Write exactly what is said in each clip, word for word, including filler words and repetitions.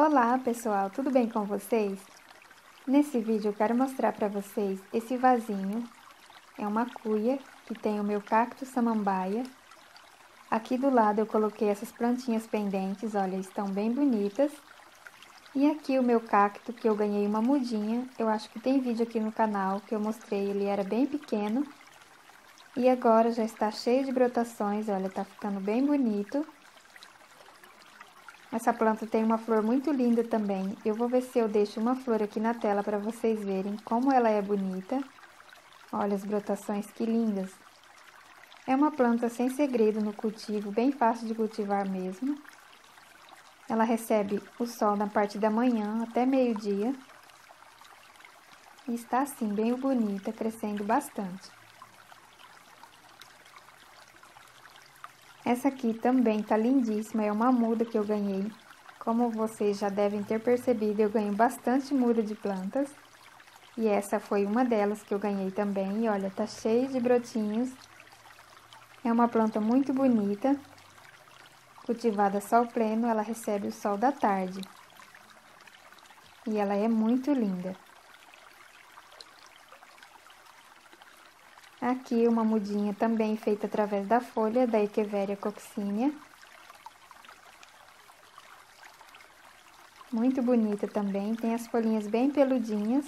Olá pessoal, tudo bem com vocês? Nesse vídeo eu quero mostrar para vocês esse vasinho. É uma cuia que tem o meu cacto samambaia. Aqui do lado eu coloquei essas plantinhas pendentes, olha, estão bem bonitas. E aqui o meu cacto que eu ganhei uma mudinha, eu acho que tem vídeo aqui no canal que eu mostrei, ele era bem pequeno. E agora já está cheio de brotações, olha, tá ficando bem bonito. Essa planta tem uma flor muito linda também. Eu vou ver se eu deixo uma flor aqui na tela para vocês verem como ela é bonita. Olha as brotações, que lindas. É uma planta sem segredo no cultivo, bem fácil de cultivar mesmo. Ela recebe o sol na parte da manhã até meio-dia. E está assim, bem bonita, crescendo bastante. Essa aqui também tá lindíssima, é uma muda que eu ganhei. Como vocês já devem ter percebido, eu ganho bastante muda de plantas. E essa foi uma delas que eu ganhei também. E olha, tá cheio de brotinhos. É uma planta muito bonita. Cultivada a sol pleno, ela recebe o sol da tarde. E ela é muito linda. Aqui uma mudinha também feita através da folha da Echeveria coccinea. Muito bonita também, tem as folhinhas bem peludinhas.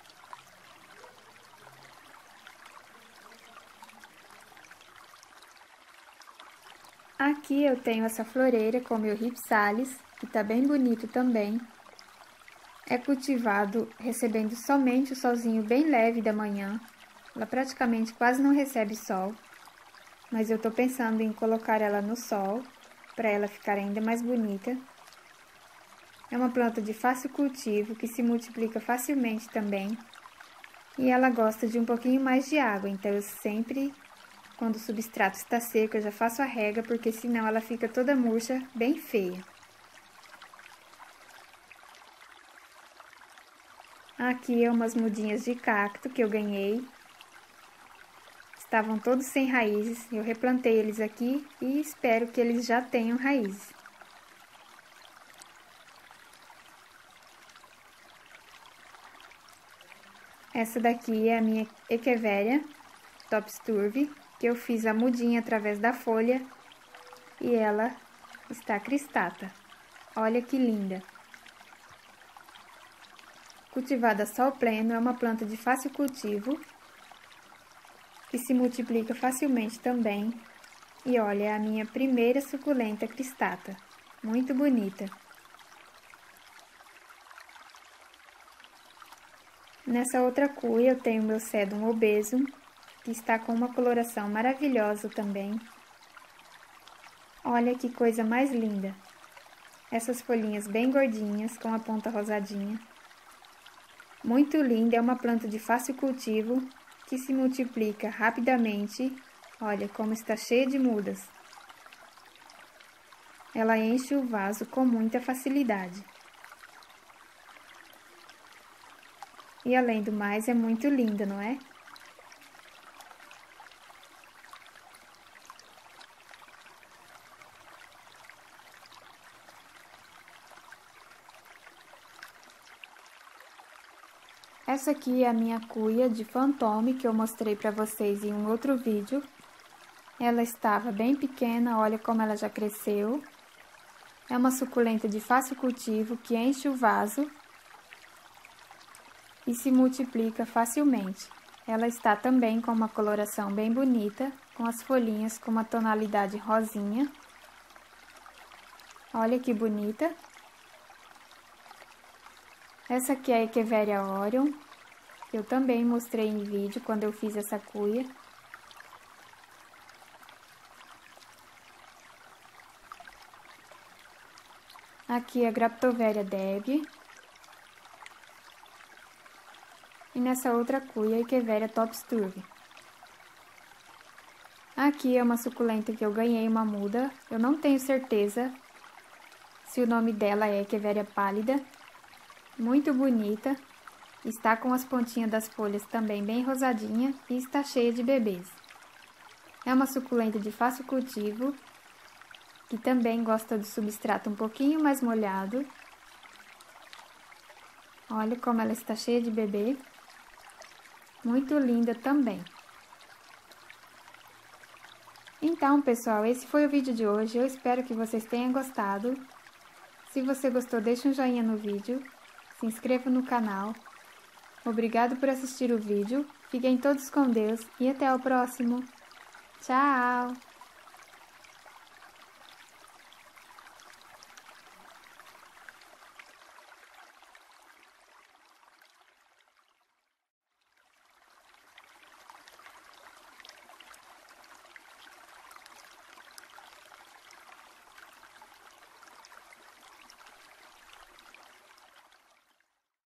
Aqui eu tenho essa floreira com meu Ripsalis, que tá bem bonito também. É cultivado recebendo somente o solzinho bem leve da manhã. Ela praticamente quase não recebe sol, mas eu tô pensando em colocar ela no sol, para ela ficar ainda mais bonita. É uma planta de fácil cultivo, que se multiplica facilmente também. E ela gosta de um pouquinho mais de água, então eu sempre, quando o substrato está seco, eu já faço a rega, porque senão ela fica toda murcha, bem feia. Aqui é umas mudinhas de cacto que eu ganhei. Estavam todos sem raízes, eu replantei eles aqui e espero que eles já tenham raízes. Essa daqui é a minha Echeveria topsturve, que eu fiz a mudinha através da folha e ela está cristata. Olha que linda! Cultivada a sol pleno, é uma planta de fácil cultivo, que se multiplica facilmente também. E olha, é a minha primeira suculenta cristata, muito bonita. Nessa outra cuia eu tenho meu sedum obesum, que está com uma coloração maravilhosa também. Olha que coisa mais linda! Essas folhinhas bem gordinhas, com a ponta rosadinha. Muito linda, é uma planta de fácil cultivo, que se multiplica rapidamente. Olha como está cheia de mudas. Ela enche o vaso com muita facilidade. E além do mais, é muito linda, não é? Essa aqui é a minha cuia de Fantôme, que eu mostrei para vocês em um outro vídeo. Ela estava bem pequena, olha como ela já cresceu. É uma suculenta de fácil cultivo, que enche o vaso e se multiplica facilmente. Ela está também com uma coloração bem bonita, com as folhinhas com uma tonalidade rosinha. Olha que bonita! Essa aqui é a Echeveria Orion, que eu também mostrei em vídeo quando eu fiz essa cuia. Aqui é a Graptoveria Deb. E nessa outra cuia, a Echeveria topsturve. Aqui é uma suculenta que eu ganhei uma muda. Eu não tenho certeza se o nome dela é Echeveria pálida. Muito bonita. Está com as pontinhas das folhas também bem rosadinha e está cheia de bebês. É uma suculenta de fácil cultivo, que também gosta do substrato um pouquinho mais molhado. Olha como ela está cheia de bebê. Muito linda também. Então, pessoal, esse foi o vídeo de hoje. Eu espero que vocês tenham gostado. Se você gostou, deixe um joinha no vídeo. Se inscreva no canal. Obrigado por assistir o vídeo. Fiquem todos com Deus e até o próximo. Tchau!